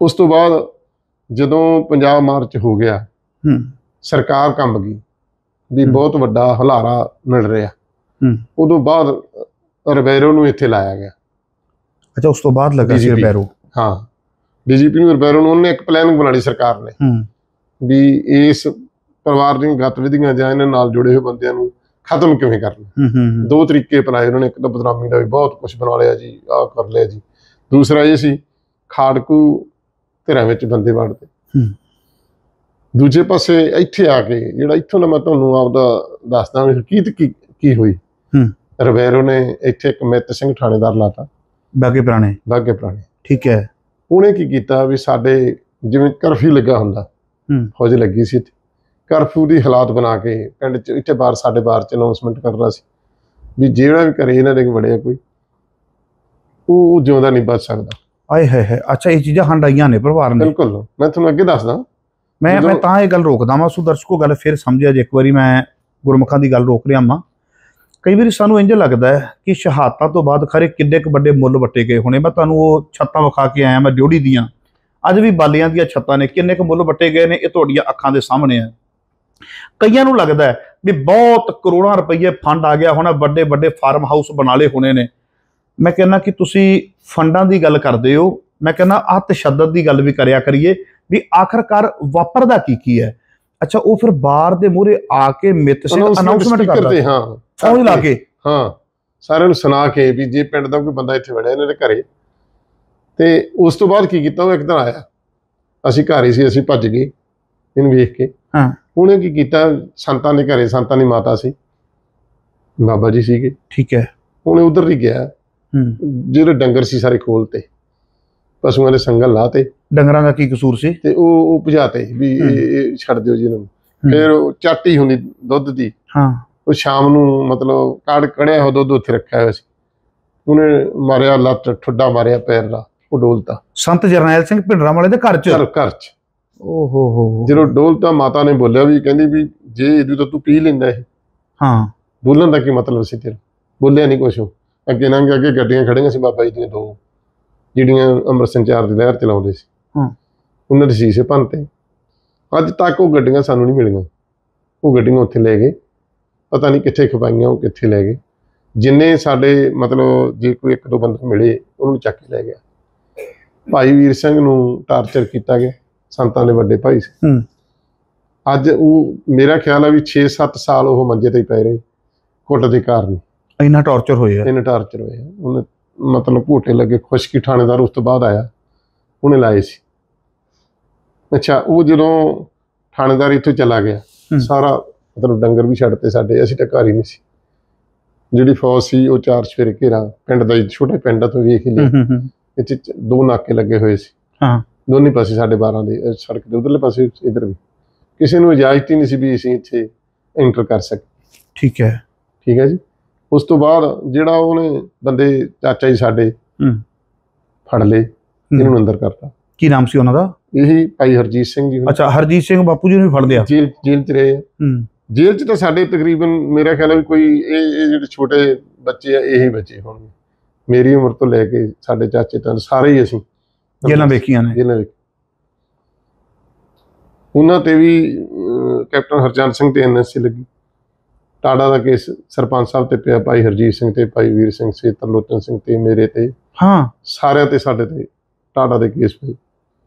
ਉਸ ਤੋਂ ਬਾਅਦ ਜਦੋਂ ਪੰਜਾਬ ਮਾਰਚ ਹੋ ਗਿਆ, ਸਰਕਾਰ ਕੰਬ ਗਈ ਵੀ ਬਹੁਤ ਵੱਡਾ ਹੁਲਾਰਾ ਮਿਲ ਰਿਹਾ, ਉਦੋਂ ਬਾਅਦ ਰਿਬੈਰੋ ਨੂੰ ਇੱਥੇ ਲਾਇਆ ਗਿਆ। ਅੱਛਾ, ਉਸ ਤੋਂ ਬਾਅਦ ਲੱਗਾ ਸੀ ਰਿਬੈਰੋ। ਹਾਂ, ਡੀਜੀਪੀ ਨੂੰ ਰਿਬੈਰੋ ਨੂੰ ਉਹਨੇ ਇੱਕ ਪਲਾਨਿੰਗ ਬਣਾ ਲਈ ਸਰਕਾਰ ਨੇ ਵੀ ਇਸ ਪਰਿਵਾਰ ਦੀਆਂ ਗਤੀਵਿਧੀਆਂ ਜਾਂ ਇਹਨਾਂ ਨਾਲ ਜੁੜੇ ਹੋਏ ਬੰਦਿਆਂ ਨੂੰ ਖਤਮ ਕਿਵੇਂ ਕਰਨਾ। ਦੋ ਤਰੀਕੇ ਅਪਣਾਏ ਉਹਨਾਂ ਨੇ। ਇੱਕ ਤਾਂ ਬਦਨਾਮੀ ਦਾ ਵੀ ਬਹੁਤ ਕੁਛ ਬਣਾ ਲਿਆ ਜੀ, ਆਹ ਕਰ ਲਿਆ ਜੀ। ਦੂਸਰਾ ਇਹ ਸੀ ਖਾੜਕੂ ਧਿਰਾਂ ਵਿੱਚ ਬੰਦੇ ਵੜਦੇ। ਦੂਜੇ ਪਾਸੇ ਇੱਥੇ ਆ ਕੇ ਜਿਹੜਾ ਇੱਥੋਂ ਦਾ ਮੈਂ ਤੁਹਾਨੂੰ ਆਪਦਾ ਦੱਸਦਾ ਵੀ ਹਕੀਕਤ ਕੀ ਹੋਈ। ਰਿਬੈਰੋ ਨੇ ਇੱਥੇ ਇੱਕ ਮਿੱਤ ਸਿੰਘ ਥਾਣੇਦਾਰ ਲਾਤਾ, ਬਾਗੇ ਪੁਰਾਣੇ। ਠੀਕ ਹੈ। ਉਹਨੇ ਕੀ ਕੀਤਾ ਵੀ ਸਾਡੇ ਜਿਵੇਂ ਕਰਫਿਊ ਲੱਗਾ ਹੁੰਦਾ, ਫੌਜ ਲੱਗੀ ਸੀ ਇੱਥੇ, ਕਰਫਿਊ ਦੀ ਹਾਲਾਤ ਬਣਾ ਕੇ ਪਿੰਡ 'ਚ ਇੱਥੇ ਬਾਹਰ ਸਾਡੇ ਬਾਹਰ 'ਚ ਅਨਾਊਂਸਮੈਂਟ ਕਰਨਾ ਸੀ ਵੀ ਜਿਹੜਾ ਵੀ ਘਰੇ ਇਹਨਾਂ ਦੇ ਵੜਿਆ ਕੋਈ ਉਹ ਜਿਉਂਦਾ ਨਹੀਂ ਬਚ ਸਕਦਾ। ਆਏ ਹੈ। ਅੱਛਾ, ਇਹ ਚੀਜ਼ਾਂ ਹੰਡਾਈਆਂ ਨੇ ਪਰਿਵਾਰ ਨੇ। ਬਿਲਕੁਲ, ਮੈਂ ਤੁਹਾਨੂੰ ਅੱਗੇ ਦੱਸਦਾ। ਮੈਂ ਤਾਂ ਇਹ ਗੱਲ ਰੋਕਦਾ ਵਾਂ, ਸੋ ਦਰਸ਼ਕੋ ਗੱਲ ਫਿਰ ਸਮਝਿਆ ਜੇ। ਇੱਕ ਵਾਰੀ ਮੈਂ ਗੁਰਮੁਖਾਂ ਦੀ ਗੱਲ ਰੋਕ ਰਿਹਾ ਵਾਂ। ਕਈ ਵਾਰੀ ਸਾਨੂੰ ਇੰਝ ਲੱਗਦਾ ਹੈ ਕਿ ਸ਼ਹਾਦਤਾਂ ਤੋਂ ਬਾਅਦ ਖਰੇ ਕਿੱਡੇ ਕੁ ਵੱਡੇ ਮੁੱਲ ਵੱਟੇ ਗਏ ਹੋਣੇ। ਮੈਂ ਤੁਹਾਨੂੰ ਉਹ ਛੱਤਾਂ ਵਿਖਾ ਕੇ ਆਇਆ, ਮੈਂ ਡਿਊਟੀ ਦੀਆਂ। ਅੱਜ ਵੀ ਬਾਲੀਆਂ ਦੀਆਂ ਛੱਤਾਂ ਨੇ, ਕਿੰਨੇ ਕੁ ਮੁੱਲ ਵੱਟੇ ਗਏ ਨੇ ਇਹ ਤੁਹਾਡੀਆਂ ਅੱਖਾਂ ਦੇ ਸਾਹਮਣੇ ਆ। ਕਈਆਂ ਨੂੰ ਲੱਗਦਾ ਹੈ ਵੀ ਬਹੁਤ ਕਰੋੜਾਂ ਰੁਪਈਏ ਫੰਡ ਆ ਗਿਆ ਹੋਣਾ, ਵੱਡੇ ਵੱਡੇ ਫਾਰਮ ਹਾਊਸ ਬਣਾ ਲਏ ਹੋਣੇ ਨੇ। ਮੈਂ ਕਹਿੰਦਾ ਕਿ ਤੁਸੀਂ ਫੰਡਾਂ ਦੀ ਗੱਲ ਕਰਦੇ ਹੋ, ਮੈਂ ਕਹਿੰਦਾ ਆਹ ਤਸ਼ੱਦਦ ਦੀ ਗੱਲ ਵੀ ਕਰਿਆ ਕਰੀਏ ਵੀ ਆਖਰਕਾਰ ਵਾਪਰਦਾ ਕੀ ਹੈ। ਅੱਛਾ, ਉਹ ਫਿਰ ਬਾਹਰ ਦੇ ਮੂਹਰੇ ਆ ਕੇ ਮਿੱਤ ਸਿੰਘ ਅਨਾਉਂਸਮੈਂਟ ਕਰਦੇ, ਹਾਂ ਫੌਜ ਲਾ ਕੇ, ਹਾਂ ਸਾਰਿਆਂ ਨੂੰ ਸੁਣਾ ਕੇ ਵੀ ਜੇ ਪਿੰਡ ਦਾ ਕੋਈ ਬੰਦਾ ਇੱਥੇ ਵੜਿਆ ਇਹਨਾਂ ਦੇ ਘਰੇ। ਤੇ ਉਸ ਤੋਂ ਬਾਅਦ ਕੀ ਕੀਤਾ, ਉਹ ਇੱਕ ਦਿਨ ਆਇਆ, ਅਸੀਂ ਘਰ ਹੀ ਸੀ, ਅਸੀਂ ਭੱਜ ਗਏ ਇਹਨੂੰ ਵੇਖ ਕੇ। ਉਹਨੇ ਕੀ ਕੀਤਾ, ਸੰਤਾਂ ਦੇ ਘਰੇ, ਸੰਤਾਂ ਦੀ ਮਾਤਾ ਸੀ, ਬਾਬਾ ਜੀ ਸੀਗੇ। ਠੀਕ ਹੈ। ਉਹਨੇ ਉਧਰ ਹੀ ਗਿਆ, ਜਿਹੜੇ ਡੰਗਰ ਸੀ ਸਾਰੇ ਖੋਲਤੇ, ਪਸ਼ੂਆਂ ਦੇ ਸੰਗਲ ਲਾਤੇ। ਡੰਗਰਾਂ ਦਾ ਕੀ ਕਸੂਰ ਸੀ? ਤੇ ਉਹ ਭਜਾਤੇ ਵੀ ਇਹ ਛੱਡ ਦਿਓ ਜੀ ਇਹਨਾਂ ਨੂੰ। ਫਿਰ ਉਹ ਚਾਟੀ ਹੁੰਦੀ ਦੁੱਧ ਦੀ, ਉਹ ਸ਼ਾਮ ਨੂੰ ਮਤਲਬ ਕੜਿਆ ਹੋ ਦੁੱਧ ਉੱਥੇ ਰੱਖਿਆ ਹੋਇਆ ਸੀ, ਉਹਨੇ ਮਾਰਿਆ ਲੱਤ, ਠੁੱਡਾ ਮਾਰਿਆ ਪੈਰ ਦਾ, ਉਹ ਡੋਲਤਾ। ਸੰਤ ਜਰਨੈਲ ਸਿੰਘ ਭਿੰਡਰਾਂਵਾਲੇ ਦੇ ਘਰ ਚ। ਓਹੋ, ਜਦੋਂ ਡੋਲਤਾ ਮਾਤਾ ਨੇ ਬੋਲਿਆ ਵੀ, ਕਹਿੰਦੀ ਵੀ ਜੇ ਇਹਦੀ ਤਾਂ ਤੂੰ ਪੀ ਲੈਂਦਾ ਇਹ, ਹਾਂ ਬੋਲਣ ਦਾ ਕੀ ਮਤਲਬ ਸੀ ਤੇਰਾ? ਬੋਲਿਆ ਨਹੀਂ ਕੁਛ। ਅੱਗੇ ਲੰਘ ਅੱਗੇ ਗੱਡੀਆਂ ਖੜੀਆਂ ਸੀ ਬਾਬਾ ਜੀ ਦੀਆਂ ਦੋ, ਜਿਹੜੀਆਂ ਅੰਮ੍ਰਿਤ ਸੰਚਾਰ ਦੀ ਲਹਿਰ ਚਲਾਉਂਦੇ ਸੀ, ਉਹਨਾਂ ਦੇ ਸ਼ੀਸ਼ੇ ਭੰਨਤੇ। ਅੱਜ ਤੱਕ ਉਹ ਗੱਡੀਆਂ ਸਾਨੂੰ ਨਹੀਂ ਮਿਲੀਆਂ। ਉਹ ਗੱਡੀਆਂ ਉੱਥੇ ਲੈ ਗਏ, ਪਤਾ ਨਹੀਂ ਕਿੱਥੇ ਖਪਾਈਆਂ, ਉਹ ਕਿੱਥੇ ਲੈ ਗਏ। ਜਿੰਨੇ ਸਾਡੇ ਮਤਲਬ ਜੇ ਕੋਈ ਇੱਕ ਦੋ ਬੰਦੇ ਮਿਲੇ ਉਹਨੂੰ ਚੱਕ ਕੇ ਲੈ ਗਿਆ। ਭਾਈ ਵੀਰ ਸਿੰਘ ਨੂੰ ਟਾਰਚਰ ਕੀਤਾ ਗਿਆ, ਸੰਤਾਂ ਦੇ ਵੱਡੇ ਭਾਈ ਸੀ। ਅੱਜ ਉਹ ਮੇਰਾ ਖਿਆਲ ਹੈ ਵੀ 6-7 ਸਾਲ ਉਹ ਮੰਜੇ ਤੇ ਹੀ ਪੈ ਰਹੇ, ਕੁੱਟ ਦੇ ਕਾਰਨ। ਇੰਨਾ ਟਾਰਚਰ ਹੋਇਆ। ਉਹਨੇ ਮਤਲਬ ਘੋਟੇ ਲੱਗੇ। ਖੁਸ਼ਕੀ ਥਾਣੇਦਾਰ ਉਸ ਤੋਂ ਬਾਅਦ ਆਇਆ, ਉਹਨੇ ਲਾਏ ਸੀ। ਅੱਛਾ, ਉਹ ਜਦੋਂ ਥਾਣੇਦਾਰ ਇੱਥੋਂ ਚਲਾ ਗਿਆ, ਸਾਰਾ ਮਤਲਬ ਡੰਗਰ ਵੀ ਛੱਡਤੇ ਸਾਡੇ, ਅਸੀਂ ਤਾਂ ਘਰ ਹੀ ਨਹੀਂ ਸੀ। ਜਿਹੜੀ ਫੌਜ ਸੀ ਉਹ 4 ਚੁਫੇਰੇ ਘੇਰਾ, ਪਿੰਡ ਦਾ ਛੋਟੇ ਪਿੰਡ ਤੋਂ ਵੇਖ ਹੀ ਲਿਆ। ਇੱਥੇ 2 ਨਾਕੇ ਲੱਗੇ ਹੋਏ ਸੀ, ਦੋਨੇ ਪਾਸੇ ਸਾਡੇ 12 ਦੇ, ਸੜਕ ਦੇ ਉਧਰਲੇ ਪਾਸੇ ਇੱਧਰ ਵੀ। ਕਿਸੇ ਨੂੰ ਇਜਾਜ਼ਤ ਹੀ ਨਹੀਂ ਸੀ ਵੀ ਅਸੀਂ ਇੱਥੇ ਐਂਟਰ ਕਰ ਸਕੀਏ। ਠੀਕ ਹੈ ਜੀ। ਉਸ ਤੋਂ ਬਾਅਦ ਜਿਹੜਾ ਉਹਨੇ ਬੰਦੇ ਚਾਚਾ ਜੀ ਸਾਡੇ ਫੜ ਲਏ, ਇਹਨੂੰ ਅੰਦਰ ਕਰਤਾ। ਕੀ ਨਾਮ ਸੀ ਉਹਨਾਂ ਦਾ? ਇਹੀ ਭਾਈ ਹਰਜੀਤ ਸਿੰਘ ਜੀ। ਅੱਛਾ, ਹਰਜੀਤ ਸਿੰਘ ਬਾਪੂ ਜੀ ਨੂੰ ਫੜ ਲਿਆ, ਜੇਲ੍ਹ 'ਚ ਰਹੇ। ਜੇਲ੍ਹ 'ਚ ਤਾਂ ਸਾਡੇ ਤਕਰੀਬਨ ਮੇਰਾ ਖਿਆਲ ਹੈ ਵੀ ਕੋਈ ਇਹ ਜਿਹੜੇ ਛੋਟੇ ਬੱਚੇ ਆ ਇਹੀ ਬੱਚੇ ਹੋਣਗੇ। ਮੇਰੀ ਉਮਰ ਤੋਂ ਲੈ ਕੇ ਸਾਡੇ ਚਾਚੇ ਤਾਂ ਸਾਰੇ ਹੀ ਅਸੀਂ ਜੇਲ੍ਹਾਂ ਵੇਖੀਆਂ ਨੇ। ਉਹਨਾਂ ਤੇ ਵੀ ਕੈਪਟਨ ਹਰਚੰਦ ਸਿੰਘ ਤੇ NSC ਲੱਗੀ। ਟਾੜਾ ਦਾ ਕੇਸ ਸਰਪੰਚ ਸਾਹਿਬ ਤੇ ਪਿਆ, ਭਾਈ ਹਰਜੀਤ ਸਿੰਘ ਤੇ, ਭਾਈ ਵੀਰ ਸਿੰਘ ਤੇ, ਤਰਲੋਚਨ ਸਿੰਘ ਤੇ, ਮੇਰੇ ਤੇ, ਸਾਰਿਆਂ ਤੇ ਸਾਡੇ ਤੇ ਟਾੜਾ ਦੇ ਕੇਸ ਪਏ।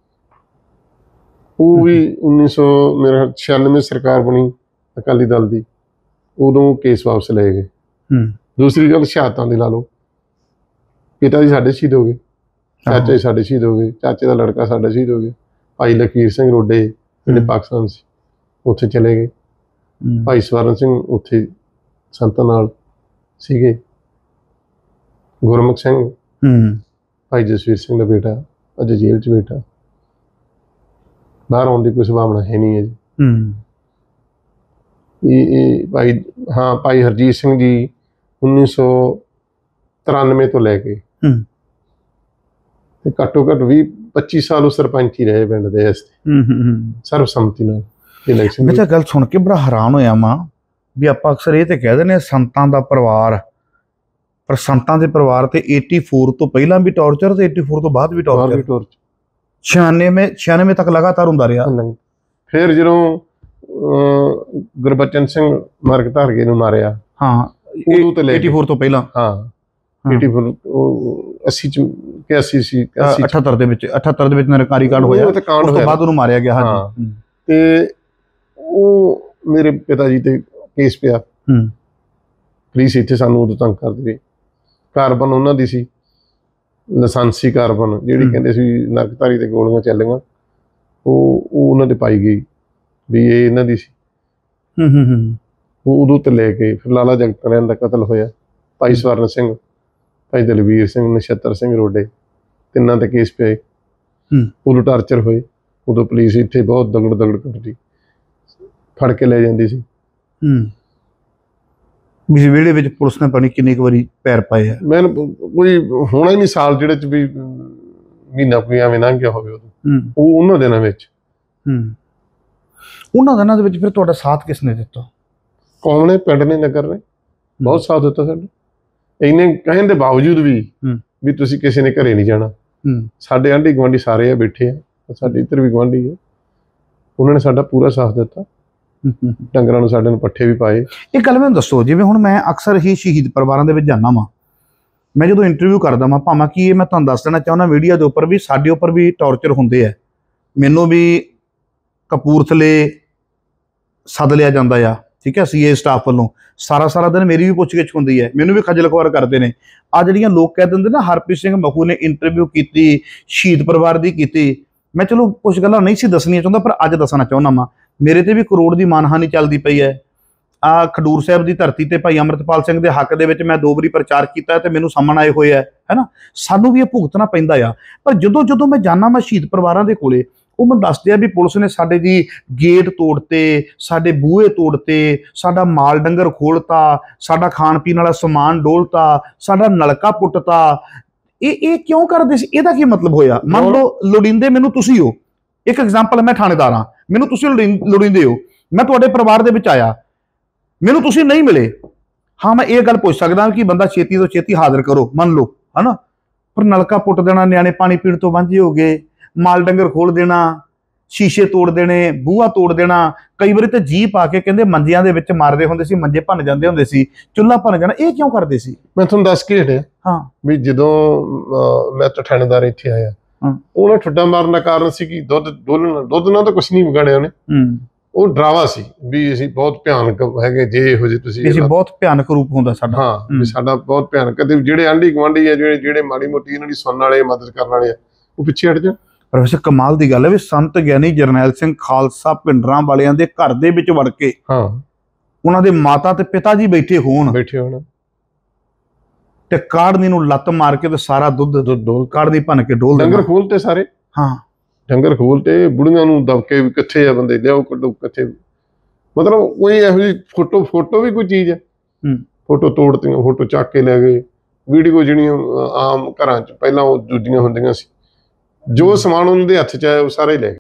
ਉਹ ਵੀ 1996 ਸਰਕਾਰ ਬਣੀ ਅਕਾਲੀ ਦਲ ਦੀ, ਉਦੋਂ ਕੇਸ ਵਾਪਸ ਲਏ ਗਏ। ਦੂਸਰੀ ਗੱਲ ਸ਼ਹਾਦਤਾਂ ਦੀ ਲਾ ਲਓ, ਪਿਤਾ ਜੀ ਸਾਡੇ ਸ਼ਹੀਦ ਹੋ ਗਏ, ਚਾਚਾ ਜੀ ਸਾਡੇ ਸ਼ਹੀਦ ਹੋ ਗਏ, ਚਾਚੇ ਦਾ ਲੜਕਾ ਸਾਡਾ ਸ਼ਹੀਦ ਹੋ ਗਿਆ। ਭਾਈ ਲਖੀਰ ਸਿੰਘ ਰੋਡੇ ਜਿਹੜੇ ਪਾਕਿਸਤਾਨ ਸੀ ਉੱਥੇ ਚਲੇ ਗਏ। ਭਾਈ ਸਵਰਨ ਸਿੰਘ ਉੱਥੇ ਸੰਤਾਂ ਨਾਲ ਸੀਗੇ। ਗੁਰਮੁਖ ਸਿੰਘ, ਭਾਈ ਜਸਵੀਰ ਸਿੰਘ ਦਾ ਬੇਟਾ ਅੱਜ ਜੇਲ੍ਹ 'ਚ ਬੈਠਾ, ਬਾਹਰ ਆਉਣ ਦੀ ਕੋਈ ਸੰਭਾਵਨਾ ਹੈ ਨਹੀਂ ਹੈ ਜੀ। ਇਹ ਭਾਈ ਹਰਜੀਤ ਸਿੰਘ ਜੀ 1993 ਤੋਂ ਲੈ ਕੇ ਤੇ ਘੱਟੋ ਘੱਟ 20-25 ਸਾਲ ਉਹ ਸਰਪੰਚ ਹੀ ਰਹੇ ਪਿੰਡ ਦੇ ਵਾਸਤੇ, ਸਰਬਸੰਮਤੀ ਨਾਲ ਇਲੈਕਸ਼ਨ। ਮੈਂ ਤਾਂ ਗੱਲ ਸੁਣ ਕੇ ਬੜਾ ਹੈਰਾਨ ਹੋਇਆ ਵਾਂ ਵੀ ਆਪਾਂ ਅਕਸਰ ਇਹ ਤੇ ਕਹਿ ਦਿੰਦੇ ਹਾਂ ਸੰਤਾਂ ਦਾ ਪਰਿਵਾਰ, ਪਰ ਸੰਤਾਂ ਦੇ ਪਰਿਵਾਰ ਤੇ 84 ਤੋਂ ਪਹਿਲਾਂ ਵੀ ਟੌਰਚਰ ਤੇ 84 ਤੋਂ ਬਾਅਦ ਵੀ ਟੌਰਚਰ। 96 ਤੱਕ ਲਗਾਤਾਰ ਹੁੰਦਾ ਰਿਹਾ। ਫਿਰ ਜਦੋਂ ਗੁਰਬਚਨ ਸਿੰਘ ਮਾਰਗ ਧਾਰਗੇ ਨੂੰ ਮਾਰਿਆ, ਹਾਂ ਉਦੋਂ ਤੇ 84 ਤੋਂ ਪਹਿਲਾਂ, ਹਾਂ 84 80 ਚ 81 ਸੀ 78 ਦੇ ਵਿੱਚ ਨਿਰੰਕਾਰੀ ਕਾਂਡ ਹੋਇਆ, ਉਸ ਤੋਂ ਬਾਅਦ ਉਹਨੂੰ ਮਾਰਿਆ ਗਿਆ। ਹਾਂ ਤੇ ਉਹ ਮੇਰੇ ਪਿਤਾ ਜੀ ਤੇ ਕੇਸ ਪਿਆ, ਪੁਲਿਸ ਇੱਥੇ ਸਾਨੂੰ ਉਦੋਂ ਤੰਗ ਕਰਦੀ ਰਹੀ। ਕਾਰਬਨ ਉਹਨਾਂ ਦੀ ਸੀ, ਲਾਇਸੈਂਸੀ ਕਾਰਬਨ, ਜਿਹੜੀ ਕਹਿੰਦੇ ਸੀ ਨਰਕਧਾਰੀ ਤੇ ਗੋਲੀਆਂ ਚੱਲੀਆਂ, ਉਹ ਉਹਨਾਂ ਦੇ ਪਾਈ ਗਈ ਵੀ ਇਹ ਇਹਨਾਂ ਦੀ ਸੀ। ਉਹ ਉਦੋਂ ਤੋਂ ਲੈ ਕੇ ਫਿਰ ਲਾਲਾ ਜਗਤ ਰਾਮ ਦਾ ਕਤਲ ਹੋਇਆ, ਭਾਈ ਸਵਰਨ ਸਿੰਘ, ਭਾਈ ਦਲਵੀਰ ਸਿੰਘ, ਨਛੱਤਰ ਸਿੰਘ ਰੋਡੇ, ਤਿੰਨਾਂ ਤੇ ਕੇਸ ਪਏ। ਉਦੋਂ ਟਾਰਚਰ ਹੋਏ, ਉਦੋਂ ਪੁਲਿਸ ਇੱਥੇ ਬਹੁਤ ਦਗੜ ਕੱਢਦੀ, ਫੜ ਕੇ ਲੈ ਜਾਂਦੀ ਸੀ। ਵੀ ਵਿਹੜੇ ਵਿੱਚ ਪੁਲਿਸ ਨੇ ਪਾਣੀ ਕਿੰਨੀ ਕੁ ਵਾਰੀ ਪੈਰ ਪਾਏ ਆ? ਮੈਨੂੰ ਕੋਈ ਹੋਣਾ ਹੀ ਨਹੀਂ ਸਾਲ ਜਿਹੜੇ ਚ ਵੀ ਮਹੀਨਾ ਕੋਈ ਐਵੇਂ ਲੰਘ ਗਿਆ ਹੋਵੇ ਉਦੋਂ, ਉਹ ਉਹਨਾਂ ਦਿਨਾਂ ਵਿੱਚ। ਉਹਨਾਂ ਦਿਨਾਂ ਦੇ ਵਿੱਚ ਫਿਰ ਤੁਹਾਡਾ ਸਾਥ ਕਿਸ ਨੇ ਦਿੱਤਾ? ਕੌਮ ਨੇ, ਪਿੰਡ ਨੇ, ਨਗਰ ਨੇ ਬਹੁਤ ਸਾਥ ਦਿੱਤਾ ਸਾਡਾ। ਇੰਨੇ ਕਹਿਣ ਦੇ ਬਾਵਜੂਦ ਵੀ ਤੁਸੀਂ ਕਿਸੇ ਨੇ ਘਰੇ ਨਹੀਂ ਜਾਣਾ। ਸਾਡੇ ਆਂਢੀ ਗੁਆਂਢੀ ਸਾਰੇ ਆ ਬੈਠੇ ਆ, ਸਾਡੇ ਇੱਧਰ ਵੀ ਗੁਆਂਢੀ ਆ, ਉਹਨਾਂ ਨੇ ਸਾਡਾ ਪੂਰਾ ਸਾਥ ਦਿੱਤਾ। ਡੰਗਰਾਂ ਨੂੰ ਸਾਡੇ ਨੂੰ ਪੱਠੇ ਵੀ ਪਾਏ। ਇੱਕ ਗੱਲ ਮੈਨੂੰ ਦੱਸੋ, ਜਿਵੇਂ ਹੁਣ ਮੈਂ ਅਕਸਰ ਹੀ ਸ਼ਹੀਦ ਪਰਿਵਾਰਾਂ ਦੇ ਵਿੱਚ ਜਾਂਦਾ ਵਾਂ, ਮੈਂ ਜਦੋਂ ਇੰਟਰਵਿਊ ਕਰਦਾ ਵਾਂ, ਭਾਵੇਂ ਕਿ ਇਹ ਮੈਂ ਤੁਹਾਨੂੰ ਦੱਸ ਦੇਣਾ ਚਾਹੁੰਦਾ ਵੀਡੀਓ ਦੇ ਉੱਪਰ ਵੀ ਸਾਡੇ ਉੱਪਰ ਵੀ ਟੌਰਚਰ ਹੁੰਦੇ ਆ। ਮੈਨੂੰ ਵੀ ਕਪੂਰਥਲੇ ਸੱਦ ਲਿਆ ਜਾਂਦਾ ਆ, ਠੀਕ ਹੈ, ਸੀਏ ਸਟਾਫ ਵੱਲੋਂ। ਸਾਰਾ ਦਿਨ ਮੇਰੀ ਵੀ ਪੁੱਛਗਿੱਛ ਹੁੰਦੀ ਹੈ, ਮੈਨੂੰ ਵੀ ਖੱਜਲ ਖੁਆਰ ਕਰਦੇ ਨੇ। ਆ ਜਿਹੜੀਆਂ ਲੋਕ ਕਹਿ ਦਿੰਦੇ ਨਾ, ਹਰਪ੍ਰੀਤ ਸਿੰਘ ਮਖੂ ਨੇ ਇੰਟਰਵਿਊ ਕੀਤੀ, ਸ਼ਹੀਦ ਪਰਿਵਾਰ ਦੀ ਕੀਤੀ, ਮੈਂ ਚਲੋ ਕੁਛ ਗੱਲਾਂ ਨਹੀਂ ਸੀ ਦੱਸਣੀਆਂ ਚਾਹੁੰਦਾ, ਪਰ ਅੱਜ ਦੱਸਣਾ ਚਾਹੁੰਦਾ ਵਾਂ। ਮੇਰੇ ਤੇ ਵੀ ਕਰੋੜ ਦੀ ਮਾਨਹਾਨੀ ਚੱਲਦੀ ਪਈ ਹੈ। ਆ ਖਡੂਰ ਸਾਹਿਬ ਦੀ ਧਰਤੀ ਤੇ ਭਾਈ ਅੰਮ੍ਰਿਤਪਾਲ ਸਿੰਘ ਦੇ ਹੱਕ ਦੇ ਵਿੱਚ ਮੈਂ 2 ਵਾਰੀ ਪ੍ਰਚਾਰ ਕੀਤਾ ਤੇ ਮੈਨੂੰ ਸਾਹਮਣ ਆਏ ਹੋਏ ਹੈ ਨਾ। ਸਾਨੂੰ ਵੀ ਇਹ ਭੁਗਤਣਾ ਪੈਂਦਾ ਆ। ਪਰ ਜਦੋਂ ਮੈਂ ਜਾਣਾ ਮੈਂ ਸ਼ਹੀਦ ਪਰਿਵਾਰਾਂ ਦੇ ਕੋਲੇ, ਉਹ ਮੈਨੂੰ ਦੱਸਦੇ ਆ ਵੀ ਪੁਲਿਸ ਨੇ ਸਾਡੇ ਦੀ ਗੇਟ ਤੋੜਤੇ, ਸਾਡੇ ਬੂਹੇ ਤੋੜਤੇ, ਸਾਡਾ ਮਾਲ ਡੰਗਰ ਖੋਲਤਾ, ਸਾਡਾ ਖਾਣ ਪੀਣ ਵਾਲਾ ਸਮਾਨ ਡੋਲਤਾ, ਸਾਡਾ ਨਲਕਾ ਪੁੱਟਤਾ। ਇਹ ਕਿਉਂ ਕਰਦੇ ਸੀ? ਇਹਦਾ ਕੀ ਮਤਲਬ ਹੋਇਆ? ਮੰਨ ਲਓ ਲੋੜੀਂਦੇ ਮੈਨੂੰ ਤੁਸੀਂ ਹੋ, ਇੱਕ ਐਗਜ਼ਾਮਪਲ, ਮੈਂ ਥਾਣੇਦਾਰ ਹਾਂ, ਮੈਨੂੰ ਤੁਸੀਂ ਲੋੜੀਂਦੇ ਹੋ, ਮੈਂ ਤੁਹਾਡੇ ਪਰਿਵਾਰ ਦੇ ਵਿੱਚ ਆਇਆ, ਮੈਨੂੰ ਤੁਸੀਂ ਨਹੀਂ ਮਿਲੇ, ਹਾਂ ਮੈਂ ਇਹ ਗੱਲ ਪੁੱਛ ਸਕਦਾ ਕਿ ਬੰਦਾ ਛੇਤੀ ਤੋਂ ਛੇਤੀ ਹਾਜ਼ਰ ਕਰੋ, ਮੰਨ ਲਓ, ਹਨਾ। ਪਰ ਨਲਕਾ ਪੁੱਟ ਦੇਣਾ, ਨਿਆਣੇ ਪਾਣੀ ਪੀਣ ਤੋਂ ਵਾਂਝੇ ਹੋ ਗਏ, ਮਾਲ ਡੰਗਰ ਖੋਲ ਦੇਣਾ, ਸ਼ੀਸ਼ੇ ਤੋੜ ਦੇਣੇ, ਬੂਹਾ ਤੋੜ ਦੇਣਾ, ਕਈ ਵਾਰੀ ਤਾਂ ਜੀ ਪਾ ਕੇ ਕਹਿੰਦੇ ਮੰਜਿਆਂ ਦੇ ਵਿੱਚ ਮਾਰਦੇ ਹੁੰਦੇ ਸੀ, ਮੰਜੇ ਭੰਨ ਜਾਂਦੇ ਹੁੰਦੇ ਸੀ, ਚੁੱਲ੍ਹਾ ਭੰਨ ਜਾਣਾ। ਇਹ ਕਿਉਂ ਕਰਦੇ ਸੀ? ਮੈਂ ਤੁਹਾਨੂੰ ਦੱਸ ਕੇ ਹਟਿਆ। ਹਾਂ ਵੀ ਜਦੋਂ ਮੈਂ ਥਾਣੇਦਾਰ ਇੱਥੇ ਆਇਆ, ਉਹਨਾਂ ਠੁੱਡਾ ਮਾਰਨ ਦਾ ਕਾਰਨ ਸੀ ਕਿ ਦੁੱਧ ਨਾਲ ਤਾਂ ਕੁਛ ਨਹੀਂ ਵਿਗਾੜਿਆ ਉਹਨੇ, ਉਹ ਡਰਾਵਾ ਸੀ ਵੀ ਅਸੀਂ ਬਹੁਤ ਭਿਆਨਕ ਹੈਗੇ, ਜੇ ਇਹੋ ਜਿਹੇ ਤੁਸੀਂ ਬਹੁਤ ਭਿਆਨਕ ਰੂਪ ਹੁੰਦਾ ਸਾਡਾ। ਹਾਂ ਵੀ ਸਾਡਾ ਬਹੁਤ ਭਿਆਨਕ। ਤੇ ਜਿਹੜੇ ਆਂਢੀ ਗੁਆਂਢੀ ਆ, ਜਿਹੜੇ ਮਾੜੀ ਮੋਟੀ ਇਹਨਾਂ ਦੀ ਸੁਣਨ ਵਾਲੇ, ਮਦਦ ਕਰਨ ਵਾਲੇ ਆ, ਉਹ ਪਿੱਛੇ ਹਟ ਜਾਣ। ਪਰ ਵੈਸੇ ਕਮਾਲ ਦੀ ਗੱਲ ਹੈ ਵੀ ਸੰਤ ਗਿਆਨੀ ਜਰਨੈਲ ਸਿੰਘ ਖਾਲਸਾ ਭਿੰਡਰਾਂ ਵਾਲਿਆਂ ਦੇ ਘਰ ਦੇ ਵਿੱਚ ਵੜ ਕੇ, ਉਹਨਾਂ ਦੇ ਮਾਤਾ ਤੇ ਪਿਤਾ ਜੀ ਬੈਠੇ ਹੋਣ ਤੇ ਕਾੜਨੀ ਨੂੰ ਲੱਤ ਮਾਰ ਕੇ ਤੇ ਸਾਰਾ ਦੁੱਧ ਡੋਲ, ਕਾੜਨੀ ਭੰਨ ਕੇ ਡੋਲ, ਡੰਗਰ ਖੋਲਤੇ ਸਾਰੇ। ਹਾਂ ਡੰਗਰ ਖੋਲਤੇ, ਬੁੜੀਆਂ ਨੂੰ ਦਬਕੇ ਵੀ ਕਿੱਥੇ ਆ ਬੰਦੇ, ਲਿਆਓ ਕੱਢੋ ਕਿੱਥੇ। ਮਤਲਬ ਕੋਈ ਇਹੋ ਜਿਹੀ ਫੋਟੋ ਵੀ ਕੋਈ ਚੀਜ਼ ਹੈ, ਫੋਟੋ ਤੋੜਤੀਆਂ, ਫੋਟੋ ਚੱਕ ਕੇ ਲੈ ਗਏ। ਵੀਡੀਓ ਜਿਹੜੀਆਂ ਆਮ ਘਰਾਂ 'ਚ ਪਹਿਲਾਂ ਉਹ ਦੂਜੀਆਂ ਹੁੰਦੀਆਂ ਸੀ, ਜੋ ਸਮਾਨ ਉਹਨਾਂ ਦੇ ਹੱਥ 'ਚ ਆਇਆ ਉਹ ਸਾਰਾ ਹੀ ਲੈ ਗਏ।